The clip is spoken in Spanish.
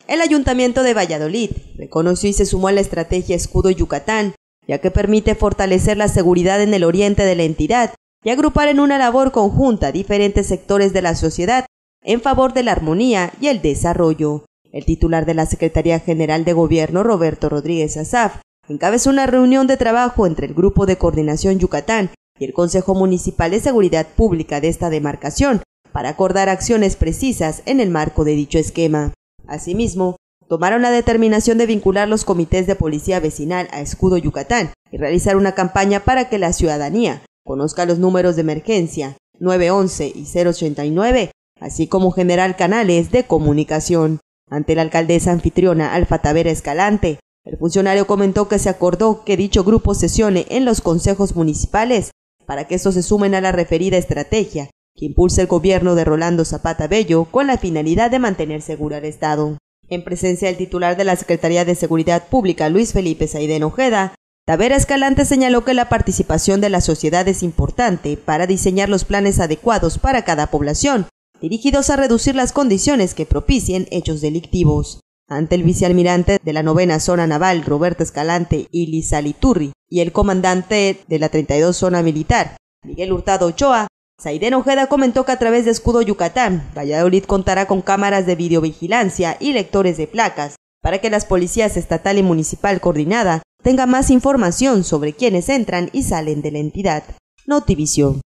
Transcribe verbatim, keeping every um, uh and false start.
El Ayuntamiento de Valladolid reconoció y se sumó a la estrategia Escudo Yucatán, ya que permite fortalecer la seguridad en el oriente de la entidad y agrupar en una labor conjunta diferentes sectores de la sociedad en favor de la armonía y el desarrollo. El titular de la Secretaría General de Gobierno, Roberto Rodríguez Asaf, encabezó una reunión de trabajo entre el Grupo de Coordinación Yucatán y el Consejo Municipal de Seguridad Pública de esta demarcación para acordar acciones precisas en el marco de dicho esquema. Asimismo, tomaron la determinación de vincular los comités de policía vecinal a Escudo Yucatán y realizar una campaña para que la ciudadanía conozca los números de emergencia nueve once y cero ochenta y nueve, así como generar canales de comunicación. Ante la alcaldesa anfitriona Alfa Tavera Escalante, el funcionario comentó que se acordó que dicho grupo sesione en los consejos municipales para que estos se sumen a la referida estrategia que impulsa el gobierno de Rolando Zapata Bello con la finalidad de mantener seguro al Estado. En presencia del titular de la Secretaría de Seguridad Pública, Luis Felipe Saidén Ojeda, Tavera Escalante señaló que la participación de la sociedad es importante para diseñar los planes adecuados para cada población, dirigidos a reducir las condiciones que propicien hechos delictivos. Ante el vicealmirante de la novena Zona Naval, Roberto Escalante y Lizaliturri, y el comandante de la treinta y dos Zona Militar, Miguel Hurtado Ochoa, Saidén Ojeda comentó que a través de Escudo Yucatán, Valladolid contará con cámaras de videovigilancia y lectores de placas para que las policías estatal y municipal coordinada tengan más información sobre quienes entran y salen de la entidad. Notivisión.